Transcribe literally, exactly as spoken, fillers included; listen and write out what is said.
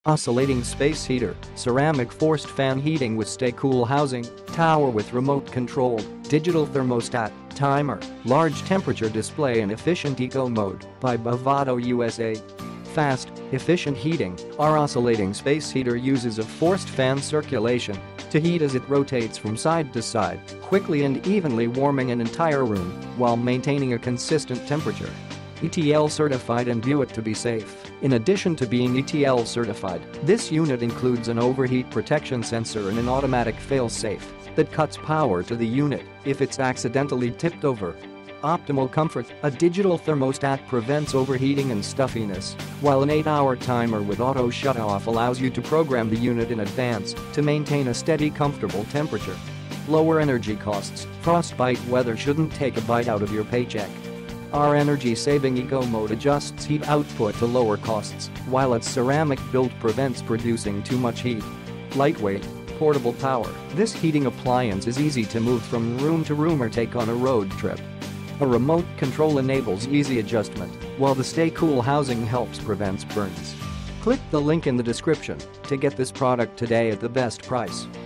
Oscillating space heater, ceramic forced fan heating with stay cool housing, tower with remote control, digital thermostat, timer, large temperature display and efficient eco mode by Bovado U S A. Fast, efficient heating. Our oscillating space heater uses a forced fan circulation to heat as it rotates from side to side, quickly and evenly warming an entire room while maintaining a consistent temperature. E T L certified and view it to be safe. In addition to being E T L certified, this unit includes an overheat protection sensor and an automatic fail-safe that cuts power to the unit if it's accidentally tipped over. Optimal comfort. A digital thermostat prevents overheating and stuffiness, while an eight hour timer with auto shut-off allows you to program the unit in advance to maintain a steady, comfortable temperature. Lower energy costs. Frostbite weather shouldn't take a bite out of your paycheck. Our energy-saving eco mode adjusts heat output to lower costs, while its ceramic build prevents producing too much heat. Lightweight, portable power. This heating appliance is easy to move from room to room or take on a road trip. A remote control enables easy adjustment, while the stay cool housing helps prevent burns. Click the link in the description to get this product today at the best price.